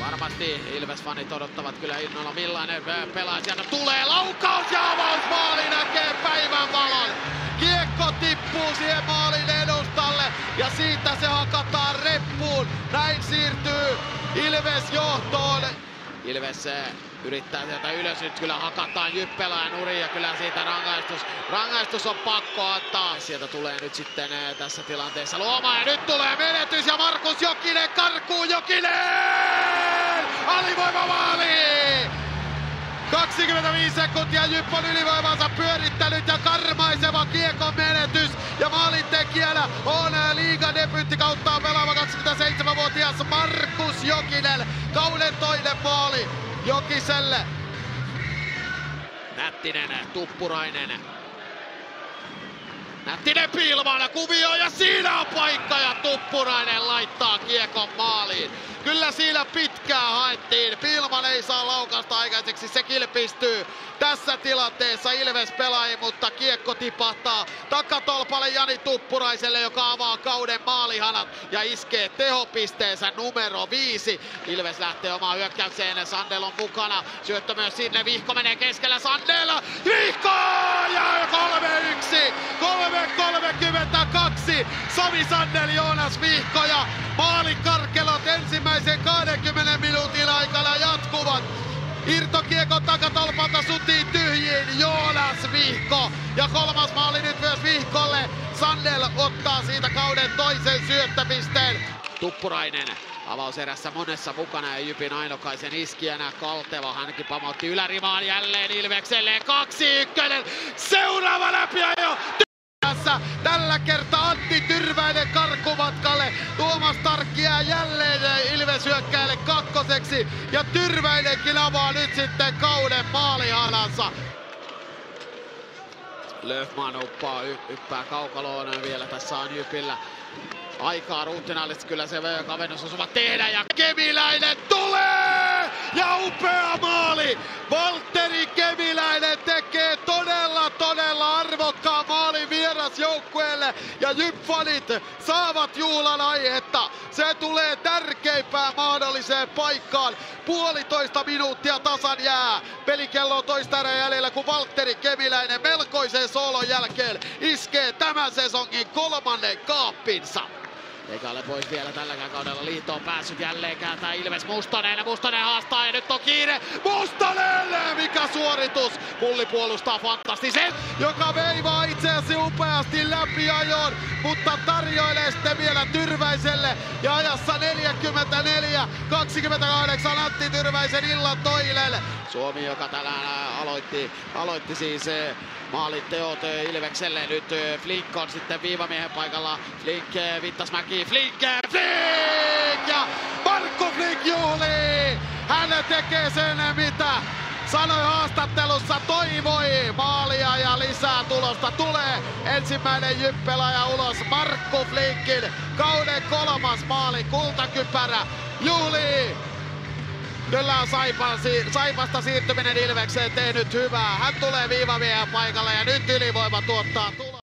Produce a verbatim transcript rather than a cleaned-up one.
Varmasti Ilves-fanit odottavat kyllä innolla millainen pelaaja sieltä tulee. Laukaus ja avausmaali näkee päivän valon. Kiekko tippuu siihen maalin edustalle ja siitä se hakataan reppuun. Näin siirtyy Ilves johtoon. Ilves yrittää sieltä ylös, nyt kyllä hakataan Jyppelää nurin ja kyllä siitä rangaistus, rangaistus on pakko antaa. Sieltä tulee nyt sitten tässä tilanteessa Luoma ja nyt tulee menetys ja Markus Jokinen karkuu, Jokinen! Alivoimamaali! kaksikymmentäviisi sekuntia Jypp on ylivoimansa pyörittänyt ja karmaiseva kiekon menetys ja maalintekijänä on liigan debyyttikauttaan pelaava kaksikymmentäseitsemänvuotias Markus Jokinen. Kauden toinen maali Jokiselle. Nättinen, Tuppurainen. Nättinen piilmana kuvio ja siinä on paikka ja Tuppurainen laittaa kiekon maaliin. Kyllä siinä pitkään haettiin. Pilman ei saa laukasta aikaiseksi, se kilpistyy tässä tilanteessa Ilves pelaaja, mutta kiekko tipahtaa takatolpalle Jani Tuppuraiselle, joka avaa kauden maalihanat ja iskee tehopisteensä numero viisi. Ilves lähtee omaan hyökkäykseen, Sandel on mukana, syöttö myös sinne, Vihko menee keskellä, Sandel, Vihko ja kolme yksi, kolme kolmekymmentäkaksi, Sami Sandel, Joonas Vihko ja maalikarkelot ensimmäisen kahdenkymmenen minuutin aikana jatkuvat. Irtokiekon takatolpalta sutiin tyhjiin Joonas Vihko ja kolmas maali nyt myös Vihkolle. Sandel ottaa siitä kauden toisen syöttöpisteen. Tuppurainen avauserässä monessa mukana ja Jypin Ainokaisen iskijänä. Kalteva hänkin pamautti ylärimaan jälleen Ilvekselle. kaksi yksi seuraava läpiajo. Tällä kertaa Antti Tyrväinen karkumatkalle. Tuomas Tarkki jää jälleen Ilves hyökkäille kakkoseksi. Ja Tyrväinenkin avaa nyt sitten kauden maalihanansa. Löfman uppaa, yppää kaukaloon vielä. Tässä on Jypillä aikaa ruutinaalisesti. Kyllä se kavennus osuvat tehdä ja Kemiläinen tulee! Ja upea maali! Valtteri Kemiläinen tekee todella todella arvokkaan maalin vierasjoukkueelle ja Jyp-fanit saavat juhlan aihetta. Se tulee tärkeimpään mahdolliseen paikkaan. Puolitoista minuuttia tasan jää. Pelikello on toista erää jäljellä, kun Valtteri Kemiläinen melkoisen soolon jälkeen iskee tämän sesongin kolmannen kaappinsa. Eikä ole pois vielä tälläkään kaudella, liittoon päässyt jälleen kääntää Ilves. Mustonen, Mustonen haastaa ja nyt on kiire. Mustonen! Mikä suoritus! Pulli puolustaa fantastisen, joka veivaa itseäsi upeasti läpi ajoon, mutta tarjoilee sitten vielä Tyrväiselle ja ajassa neljäkymmentäneljä kaksikymmentäkahdeksan Antti Tyrväisen illan toinen. Suomi, joka tänään aloitti, aloitti siis maalinteot Ilvekselle. Nyt Flink on sitten viivamiehen paikalla. Flink, Vittasmäki, Flink, Flink ja Markku Flink juhlii! Hän tekee sen mitä sanoi haastattelussa, toivoi maalia ja lisää tulosta tulee. Ensimmäinen Jyppelaaja ulos, Markku Flinkin kauden kolmas maali, kultakypärä juhlii! Kyllä on Saipasta siirtyminen Ilvekseen tehnyt hyvää. Hän tulee viivamiehen paikalle ja nyt ylivoima tuottaa tulosta.